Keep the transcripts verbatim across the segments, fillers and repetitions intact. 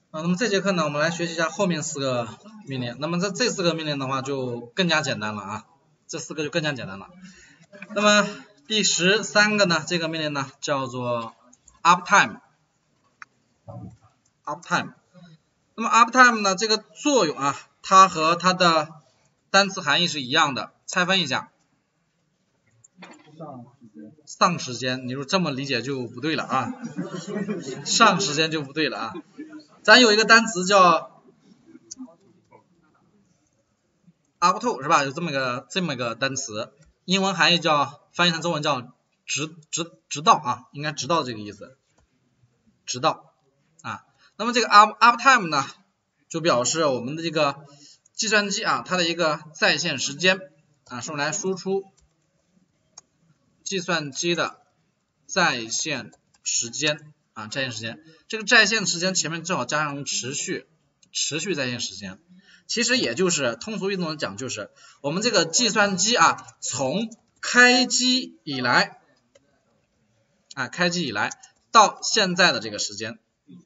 啊，那么这节课呢，我们来学习一下后面四个命令。那么这这四个命令的话就更加简单了啊，这四个就更加简单了。那么第十三个呢，这个命令呢叫做 uptime。uptime。那么 uptime 呢这个作用啊，它和它的单词含义是一样的，拆分一下。上时间，你说这么理解就不对了啊，上时间就不对了啊。咱有一个单词叫 upto 是吧？有这么个这么个单词，英文含义叫翻译成中文叫直直直到啊，应该直到这个意思，直到啊。那么这个 up uptime 呢，就表示我们的这个计算机啊，它的一个在线时间啊，是用来输出计算机的在线时间啊，在线时间，这个在线时间前面正好加上持续，持续在线时间，其实也就是通俗易懂的讲，就是我们这个计算机啊，从开机以来啊，开机以来到现在的这个时间，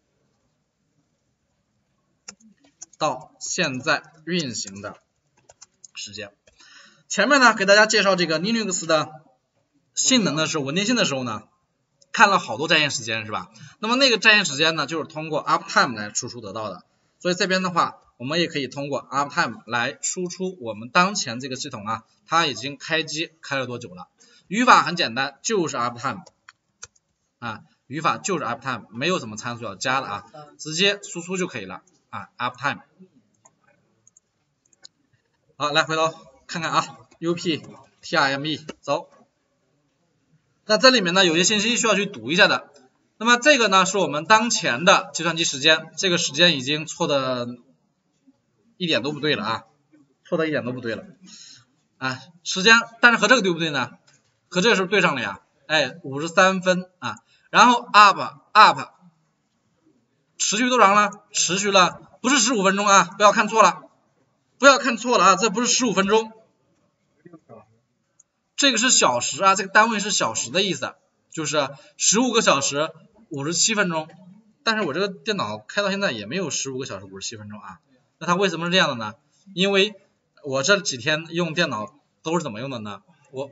到现在运行的时间。前面呢给大家介绍这个 Linux 的性能的时候，稳定性的时候呢，看了好多在线时间是吧？那么那个在线时间呢，就是通过 uptime 来输出得到的。所以这边的话，我们也可以通过 uptime 来输出我们当前这个系统啊，它已经开机开了多久了。语法很简单，就是 uptime 啊，语法就是 uptime， 没有什么参数要加的啊，直接输出就可以了啊 uptime。好，来回头看看啊 ，uptime 走。那这里面呢有些信息需要去读一下的。那么这个呢是我们当前的计算机时间，这个时间已经错的一点都不对了啊，错的一点都不对了啊，时间，但是和这个对不对呢？和这个是不是对上了呀？哎，五十三分啊，然后 up up 持续多长了？持续了不是十五分钟啊，不要看错了，不要看错了啊，这不是十五分钟。这个是小时啊，这个单位是小时的意思，就是十五个小时五十七分钟，但是我这个电脑开到现在也没有十五个小时五十七分钟啊，那它为什么是这样的呢？因为我这几天用电脑都是怎么用的呢？我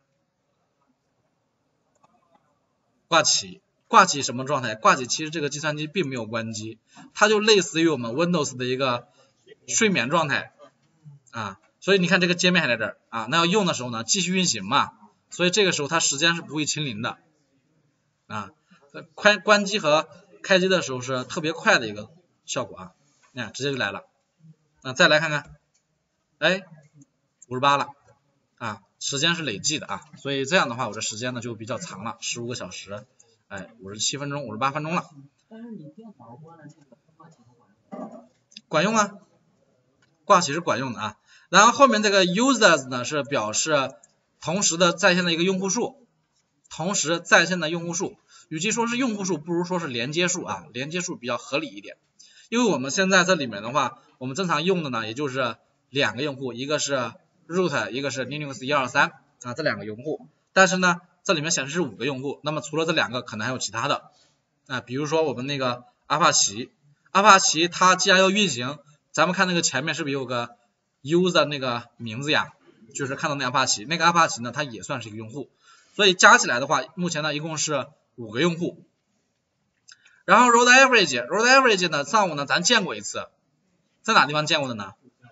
挂起，挂起什么状态？挂起其实这个计算机并没有关机，它就类似于我们 Windows 的一个睡眠状态啊。所以你看这个界面还在这儿啊，那要用的时候呢，继续运行嘛，所以这个时候它时间是不会清零的啊。开关机和开机的时候是特别快的一个效果啊，你看直接就来了。那再来看看，哎，五十八了啊，时间是累计的啊，所以这样的话我这时间呢就比较长了，十五个小时，哎，五十七分钟，五十八分钟了。 但是你电脑关了这个挂起管管用啊，挂起是管用的啊。然后后面这个 users 呢是表示同时的在线的一个用户数，同时在线的用户数，与其说是用户数，不如说是连接数啊，连接数比较合理一点。因为我们现在这里面的话，我们正常用的呢，也就是两个用户，一个是 root， 一个是 Linux 一二三啊，这两个用户。但是呢，这里面显示是五个用户，那么除了这两个，可能还有其他的啊，比如说我们那个阿帕奇，阿帕奇它既然要运行，咱们看那个前面是不是有个 user 那个名字呀？就是看到那阿帕奇，那个阿帕奇呢，它也算是一个用户，所以加起来的话，目前呢一共是五个用户。然后 road average，road average 呢，上午呢咱见过一次，在哪地方见过的呢？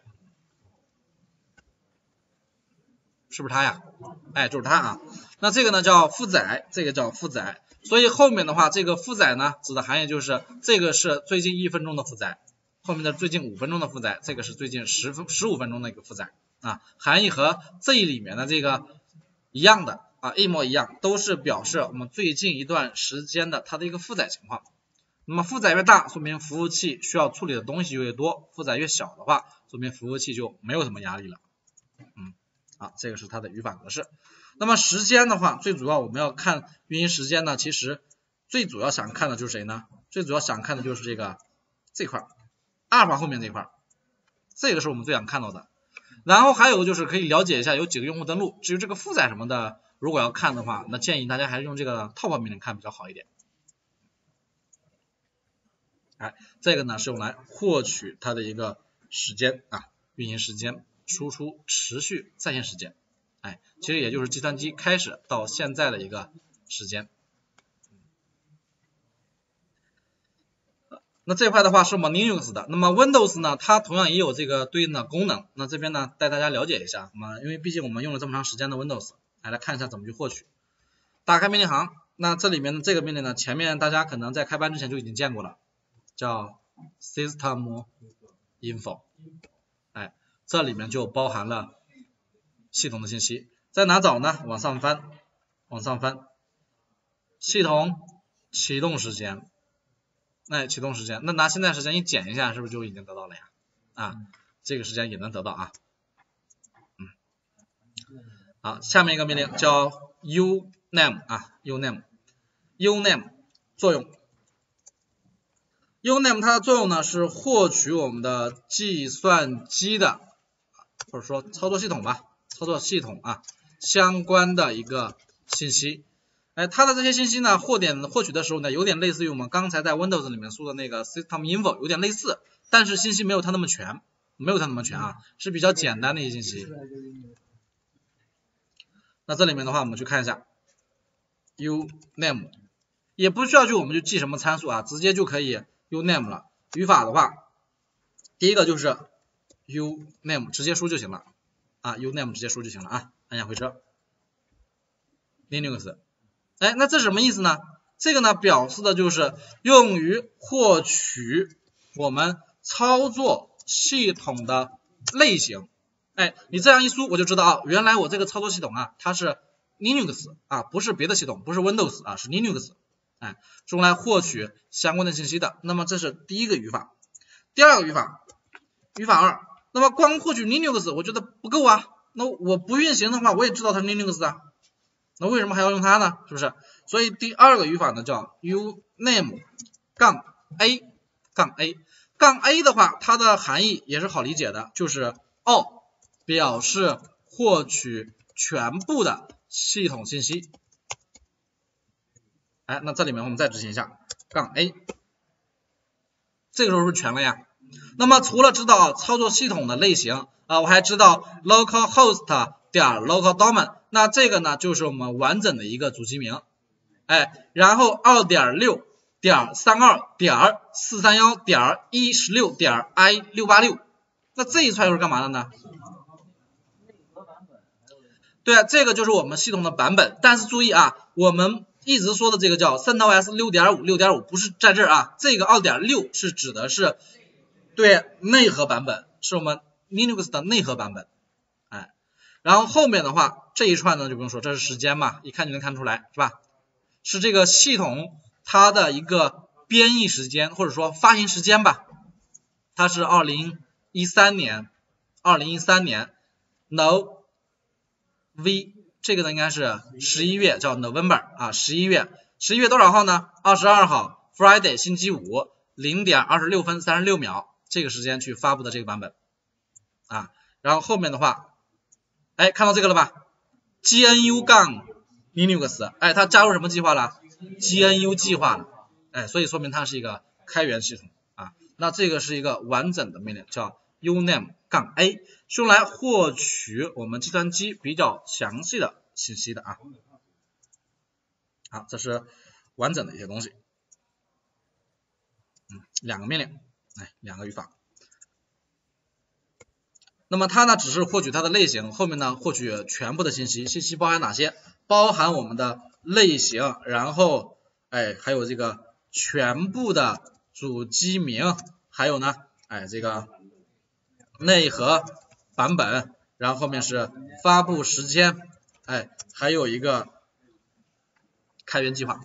是不是它呀？哎，就是它啊。那这个呢叫负载，这个叫负载。所以后面的话，这个负载呢，指的含义就是这个是最近一分钟的负载，后面的最近五分钟的负载，这个是最近十分十五分钟的一个负载啊，含义和这里面的这个一样的啊，一模一样，都是表示我们最近一段时间的它的一个负载情况。那么负载越大，说明服务器需要处理的东西就越多；负载越小的话，说明服务器就没有什么压力了。嗯，好，这个是它的语法格式。那么时间的话，最主要我们要看运行时间呢，其实最主要想看的就是谁呢？最主要想看的就是这个这块阿尔法后面这块，这个是我们最想看到的。然后还有就是可以了解一下有几个用户登录，至于这个负载什么的，如果要看的话，那建议大家还是用这个 top 命令看比较好一点。 哎，这个呢是用来获取它的一个时间啊，运行时间，输出持续在线时间。哎，其实也就是计算机开始到现在的一个时间。那这块的话是我们 Linux 的，那么 Windows 呢，它同样也有这个对应的功能。那这边呢带大家了解一下，那么因为毕竟我们用了这么长时间的 Windows， 来来看一下怎么去获取。打开命令行，那这里面的这个命令呢，前面大家可能在开班之前就已经见过了，叫 System Info， 哎，这里面就包含了系统的信息。在哪找呢？往上翻，往上翻，系统启动时间。那启动时间，那拿现在时间一减一下，是不是就已经得到了呀？啊，这个时间也能得到啊。嗯，好，下面一个命令叫 uname 啊 uname uname 作用 uname 它的作用呢是获取我们的计算机的或者说操作系统吧，操作系统啊相关的一个信息。哎，它的这些信息呢，获点获取的时候呢，有点类似于我们刚才在 Windows 里面说的那个 System Info， 有点类似，但是信息没有它那么全，没有它那么全啊，是比较简单的一些信息。那这里面的话，我们去看一下 uname， 也不需要去我们去记什么参数啊，直接就可以 uname 了。语法的话，第一个就是 uname 直接输就行了啊 ，uname 直接输就行了啊，按下回车 ，Linux。哎，那这什么意思呢？这个呢表示的就是用于获取我们操作系统的类型。哎，你这样一输，我就知道啊，原来我这个操作系统啊，它是 Linux 啊，不是别的系统，不是 Windows 啊，是 Linux。哎，是用来获取相关的信息的。那么这是第一个语法。第二个语法，语法二，那么光获取 Linux 我觉得不够啊，那我不运行的话，我也知道它是 Linux 的。那为什么还要用它呢？是不是？所以第二个语法呢叫 uname 杠 a 杠 a 杠 a 的话，它的含义也是好理解的，就是哦表示获取全部的系统信息。哎，那这里面我们再执行一下杠 a， 这个时候是全了呀。那么除了知道操作系统的类型啊，我还知道 localhost 点 localdomain。那这个呢就是我们完整的一个主机名，哎，然后 二点六点三二点四三一点一十六点 i 六八六， 那这一串又是干嘛的呢？对啊，这个就是我们系统的版本，但是注意啊，我们一直说的这个叫 CentOS 六点五 六点五 不是在这儿啊，这个 二点六 是指的是对内核版本，是我们 Linux 的内核版本。哎，然后后面的话这一串呢就不用说，这是时间嘛，一看就能看出来是吧？是这个系统它的一个编译时间或者说发行时间吧，它是二零一三年二零一三年 No V 这个呢应该是十一月，叫 November 啊，十一月十一月多少号呢？二十二号 Friday 星期五零点二十六分三十六秒这个时间去发布的这个版本啊，然后后面的话哎看到这个了吧 G N U 杠 Linux， 哎它加入什么计划了 G N U 计划了，哎所以说明它是一个开源系统啊，那这个是一个完整的命令叫 uname 杠 a， 是用来获取我们计算机比较详细的信息的啊。好，这是完整的一些东西。嗯，两个命令，哎，两个语法。那么它呢只是获取它的类型，后面呢获取全部的信息，信息包含哪些？包含我们的类型，然后哎还有这个全部的主机名，还有呢哎这个内核版本，然后后面是发布时间，哎还有一个开源计划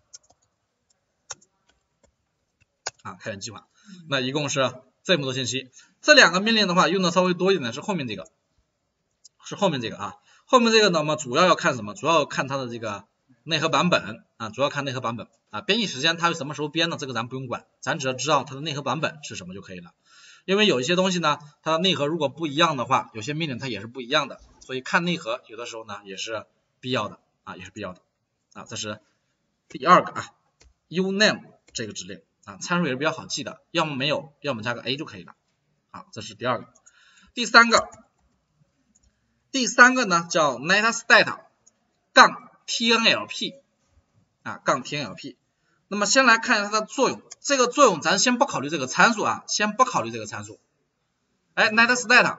啊开源计划，那一共是这么多信息。这两个命令的话用的稍微多一点的是后面这个，是后面这个啊，后面这个呢么主要要看什么？主要要看它的这个内核版本啊，主要看内核版本啊，编译时间它是什么时候编的，这个咱不用管，咱只要知道它的内核版本是什么就可以了。因为有一些东西呢，它的内核如果不一样的话，有些命令它也是不一样的，所以看内核有的时候呢也是必要的啊，也是必要的啊。这是第二个啊 uname 这个指令啊，参数也是比较好记的，要么没有，要么加个 a 就可以了。好，这是第二个。第三个，第三个呢叫 netstat 杠 tnlp 啊，杠 tnlp。那么先来看一下它的作用，这个作用咱先不考虑这个参数啊，先不考虑这个参数。哎 ，netstat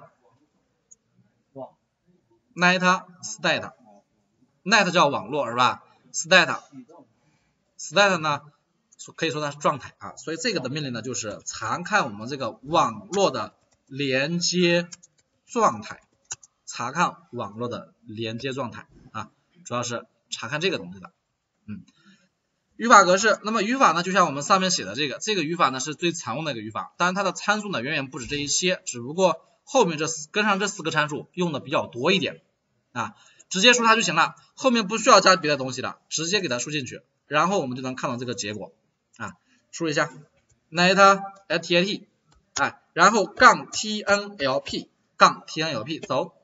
netstat net 叫网络是吧 ？stat stat 呢，可以说它是状态啊，所以这个的命令呢就是查看我们这个网络的连接状态，查看网络的连接状态啊，主要是查看这个东西的。嗯，语法格式，那么语法呢就像我们上面写的这个，这个语法呢是最常用的一个语法，当然它的参数呢远远不止这一些，只不过后面这跟上这四个参数用的比较多一点啊，直接输它就行了，后面不需要加别的东西了，直接给它输进去，然后我们就能看到这个结果啊，输一下 netstat 哎，然后杠 tnlp 杠 tnlp 走，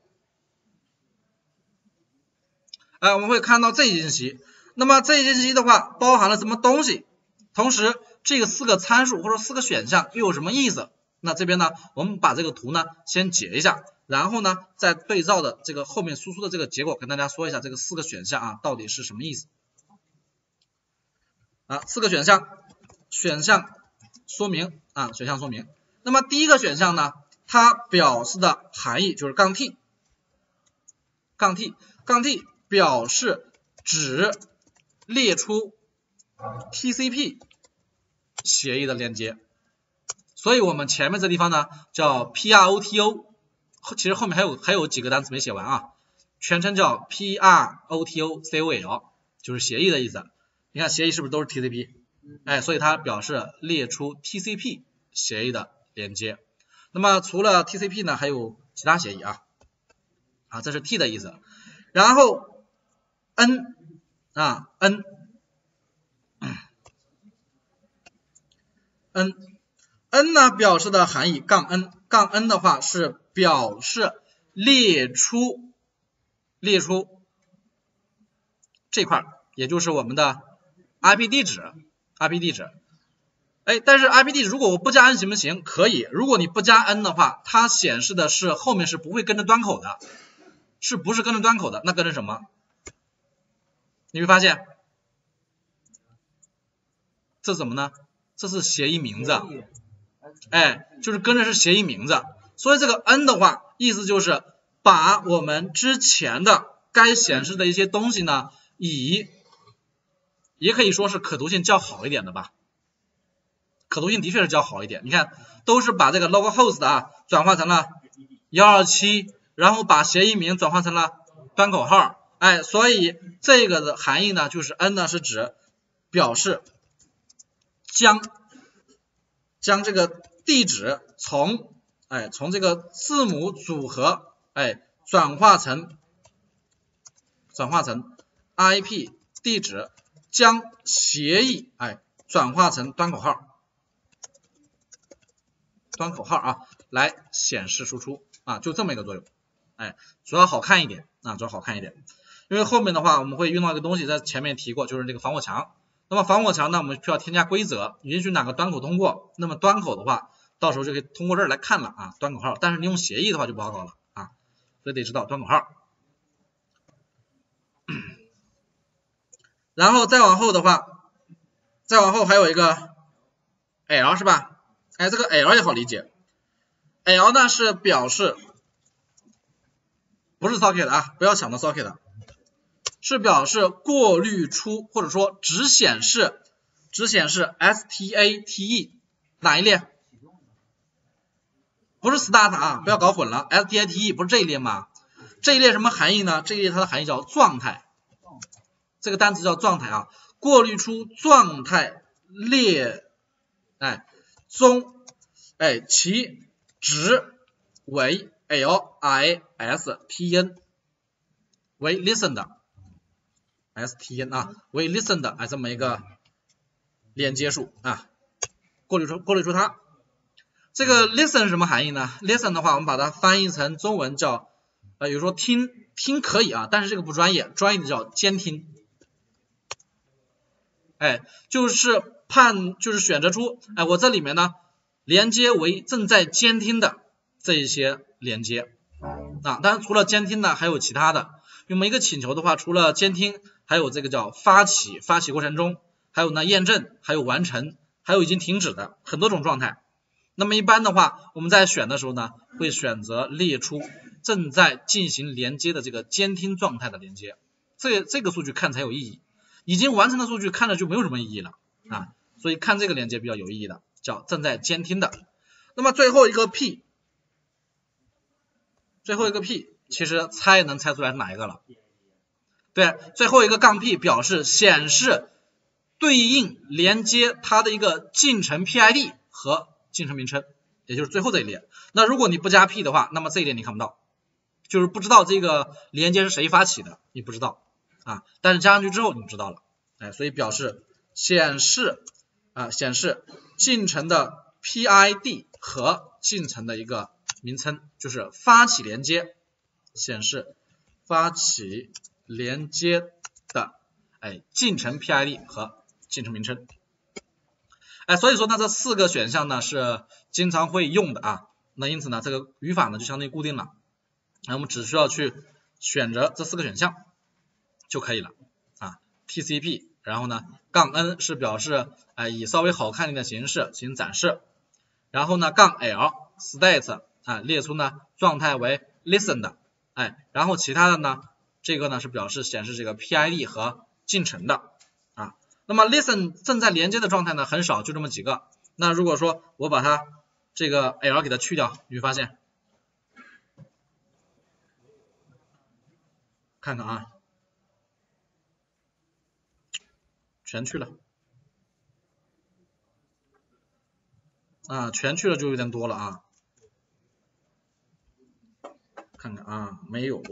哎，我们会看到这一信息，那么这一信息的话包含了什么东西？同时这个四个参数或者四个选项又有什么意思？那这边呢，我们把这个图呢先解一下，然后呢再对照的这个后面输出的这个结果跟大家说一下这个四个选项啊到底是什么意思啊？四个选项，选项说明啊，选项说明。那么第一个选项呢，它表示的含义就是杠 t， 杠 t， 杠 t 表示只列出 T C P 协议的链接。所以我们前面这地方呢叫 P R O T O， 其实后面还有还有几个单词没写完啊，全称叫 P R O T O C O L， 就是协议的意思。你看协议是不是都是 T C P？ 哎，所以它表示列出 T C P 协议的连接。那么除了 T C P 呢，还有其他协议啊，啊，这是 T 的意思。然后 N 啊 N N N 呢表示的含义杠 N， 杠 N 的话是表示列出列出这块，也就是我们的 I P 地址 I P 地址。哎，但是 I P 地址如果我不加 N 行不行？可以，如果你不加 N 的话，它显示的是后面是不会跟着端口的，是不是跟着端口的？那跟着什么？你会发现这怎么呢？这是协议名字，哎，就是跟着是协议名字，所以这个 N 的话，意思就是把我们之前的该显示的一些东西呢，以也可以说是可读性较好一点的吧，可读性的确是较好一点。你看，都是把这个 localhost 啊转化成了一二七，然后把协议名转换成了端口号，哎，所以这个的含义呢，就是 N 呢是指表示将将这个地址从哎从这个字母组合哎转化成转化成 I P 地址，将协议哎转化成端口号端口号啊来显示输出啊，就这么一个作用，哎，主要好看一点啊，主要好看一点，因为后面的话我们会用到一个东西，在前面提过，就是这个防火墙。那么防火墙呢，我们需要添加规则，允许哪个端口通过。那么端口的话，到时候就可以通过这儿来看了啊，端口号。但是你用协议的话就不好搞了啊，所以得知道端口号。然后再往后的话，再往后还有一个 L 是吧？哎，这个 L 也好理解 ，L 呢是表示不是 socket 啊，不要想到 socket。是表示过滤出或者说只显示只显示 state 哪一列？不是 start 啊，不要搞混了 ，state 不是这一列吗？这一列什么含义呢？这一列它的含义叫状态，这个单词叫状态啊，过滤出状态列哎中哎其值为 listn 为 listen 的。stn 啊为 listen 的哎这么一个连接数啊，过滤出过滤出它。这个 listen 是什么含义呢？ listen 的话我们把它翻译成中文叫呃有时候听听可以啊，但是这个不专业，专业的叫监听，哎就是判就是选择出，哎，我这里面呢连接为正在监听的这一些连接啊，当然除了监听呢，还有其他的。我们一个请求的话，除了监听，还有这个叫发起，发起过程中，还有呢验证，还有完成，还有已经停止的很多种状态。那么一般的话，我们在选的时候呢，会选择列出正在进行连接的这个监听状态的连接，这这个数据看才有意义。已经完成的数据看着就没有什么意义了啊，所以看这个连接比较有意义的，叫正在监听的。那么最后一个 P， 最后一个 P。其实猜能猜出来是哪一个了？对，最后一个杠 P 表示显示对应连接它的一个进程 P I D 和进程名称，也就是最后这一列。那如果你不加 P 的话，那么这一列你看不到，就是不知道这个连接是谁发起的，你不知道啊。但是加上去之后你知道了，哎，所以表示显示啊显示进程的 P I D 和进程的一个名称，就是发起连接。显示发起连接的哎进程 P I D 和进程名称，哎，所以说呢这四个选项呢是经常会用的啊，那因此呢这个语法呢就相当于固定了，那我们只需要去选择这四个选项就可以了啊 T C P， 然后呢杠 N 是表示哎以稍微好看一点的形式进行展示，然后呢杠 L state 啊列出呢状态为 listen 的。哎，然后其他的呢，这个呢是表示显示这个 P I D 和进程的啊。那么 listen 正在连接的状态呢很少，就这么几个。那如果说我把它这个 L 给它去掉，你会发现，看看啊，全去了啊，全去了就有点多了啊。看看啊，没有。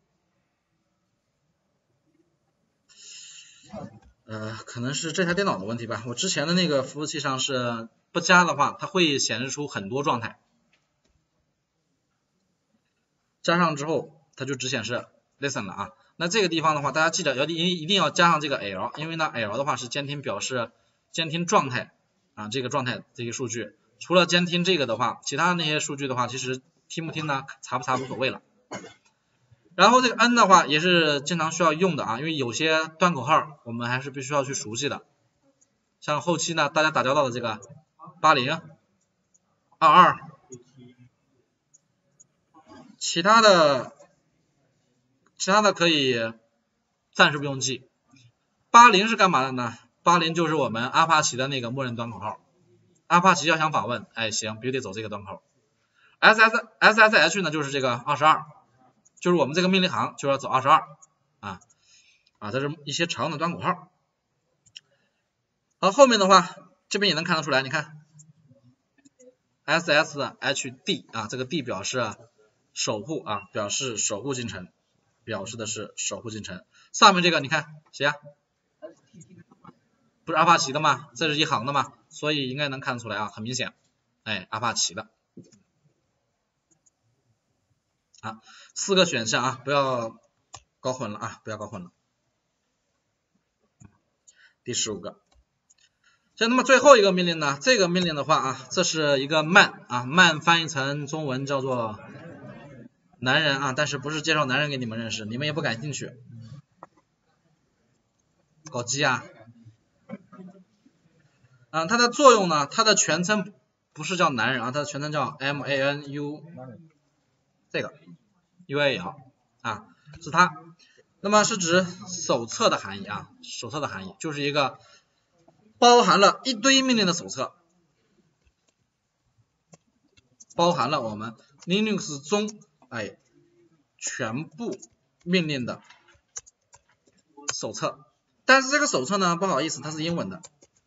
呃，可能是这台电脑的问题吧，我之前的那个服务器上是不加的话，它会显示出很多状态，加上之后它就只显示 listen 了啊。那这个地方的话，大家记得要一一定要加上这个 L， 因为呢 L 的话是监听表示监听状态啊，这个状态这些数据，除了监听这个的话，其他那些数据的话，其实听不听呢，查不查无所谓了。然后这个 N 的话也是经常需要用的啊，因为有些端口号我们还是必须要去熟悉的，像后期呢大家打交道的这个八零、二二，其他的其他的可以暂时不用记。八零是干嘛的呢？八零就是我们阿帕奇的那个默认端口号，阿帕奇要想访问，哎行，必须得走这个端口。S S S S H 呢就是这个二十二。就是我们这个命令行就要走二十二啊啊，这是一些常用的端口号。好，后面的话这边也能看得出来，你看 S S H D 啊，这个 D 表示守护啊，表示守护进程，表示的是守护进程。上面这个你看谁呀、啊？不是阿帕奇的吗？这是一行的吗？所以应该能看得出来啊，很明显，哎，阿帕奇的。啊，四个选项啊，不要搞混了啊，不要搞混了。第十五个，那么最后一个命令呢？这个命令的话啊，这是一个慢啊，慢翻译成中文叫做男人啊，但是不是介绍男人给你们认识，你们也不感兴趣。搞基啊，啊，它的作用呢，它的全称不是叫男人啊，它的全称叫 M A N U， 这个 U A L 啊，是它。那么是指手册的含义啊，手册的含义就是一个包含了一堆命令的手册，包含了我们 Linux 中哎全部命令的手册。但是这个手册呢，不好意思，它是英文的，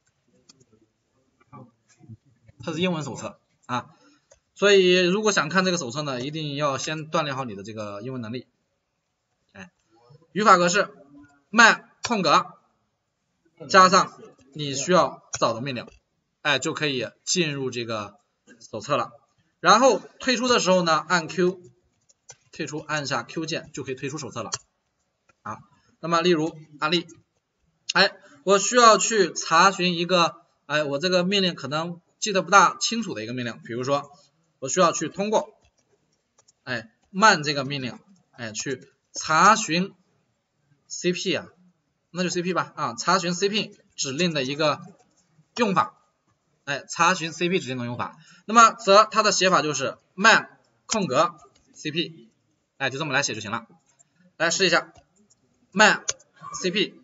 它是英文手册啊，所以如果想看这个手册呢，一定要先锻炼好你的这个英文能力。哎，语法格式man空格加上你需要找的命令，哎，就可以进入这个手册了。然后退出的时候呢，按 Q， 退出按下 Q 键就可以退出手册了啊。那么例如案例，哎，我需要去查询一个哎，我这个命令可能记得不大清楚的一个命令，比如说我需要去通过哎man这个命令哎去查询 C P 啊，那就 C P 吧啊，查询 C P 指令的一个用法，哎，查询 C P 指令的用法，那么则它的写法就是 man 空格 C P， 哎，就这么来写就行了。来试一下 man C P，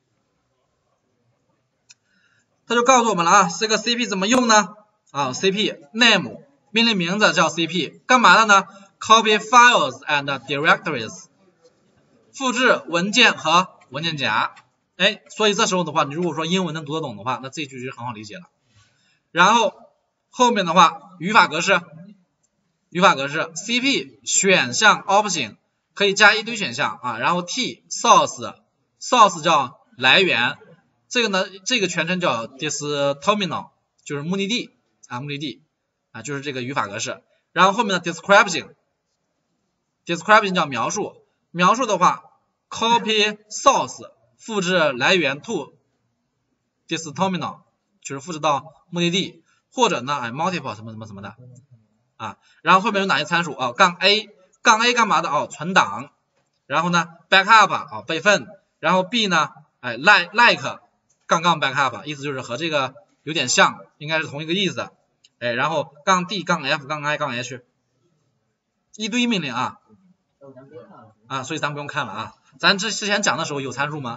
它就告诉我们了啊，这个 C P 怎么用呢？啊 ，C P name 命令名字叫 C P， 干嘛的呢 ？Copy files and directories， 复制文件和文件夹。哎，所以这时候的话，你如果说英文能读得懂的话，那这句就很好理解了。然后后面的话，语法格式，语法格式 C P 选项 option 可以加一堆选项啊，然后 T source source 叫来源，这个呢，这个全称叫 destination 就是目的地啊，目的地啊，就是这个语法格式。然后后面的 description description 叫描述，描述的话 copy source 复制来源 to destination 就是复制到目的地，或者呢哎 multiple 什么什么什么的啊。然后后面有哪些参数啊？杠 A 杠 A 干嘛的哦？存档。然后呢 backup 啊备份。然后 B 呢哎 like like 杠杠 backup 意思就是和这个有点像，应该是同一个意思。哎，然后杠 D 杠 F 杠 I 杠 H 一堆命令啊啊，所以咱不用看了啊。咱之之前讲的时候有参数吗？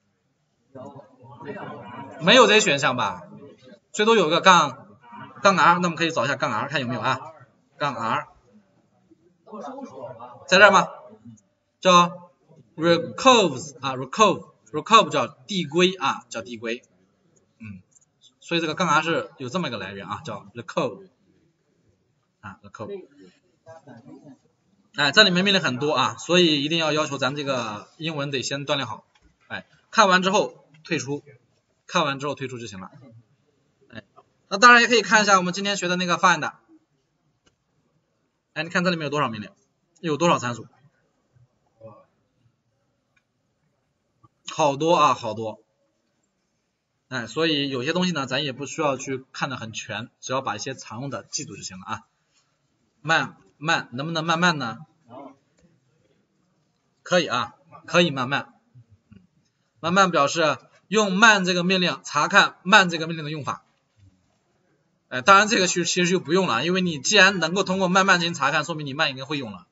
没有这些选项吧？最多有个杠杠 R， 那么可以找一下杠 R 看有没有啊？杠 R 在这儿吗？叫 recurve 啊 recurve recurve 叫递归啊，叫递归，嗯，所以这个杠 R 是有这么一个来源啊，叫 recurve 啊 recurve。哎，这里面命令很多啊，所以一定要要求咱这个英文得先锻炼好。哎，看完之后退出，看完之后退出就行了。哎，那当然也可以看一下我们今天学的那个 find。哎，你看这里面有多少命令，有多少参数？好多啊，好多。哎，所以有些东西呢，咱也不需要去看得很全，只要把一些常用的记住就行了啊。慢慢能不能慢慢呢？可以啊，可以慢慢。慢慢表示用慢这个命令查看慢这个命令的用法。哎，当然这个其实其实就不用了，因为你既然能够通过慢慢进行查看，说明你慢应该会用了。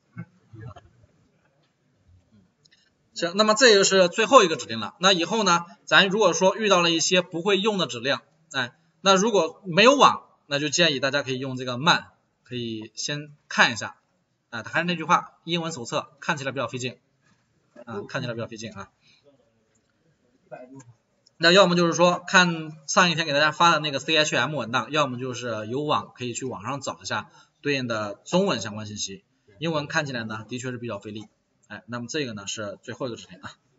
行，那么这个是最后一个指令了。那以后呢，咱如果说遇到了一些不会用的指令，哎，那如果没有网，那就建议大家可以用这个慢，可以先看一下。啊，还是那句话，英文手册看起来比较费劲，啊，看起来比较费劲啊。那要么就是说看上一天给大家发的那个 C H M 文档，要么就是有网可以去网上找一下对应的中文相关信息。英文看起来呢，的确是比较费力。哎，那么这个呢是最后一个指令啊。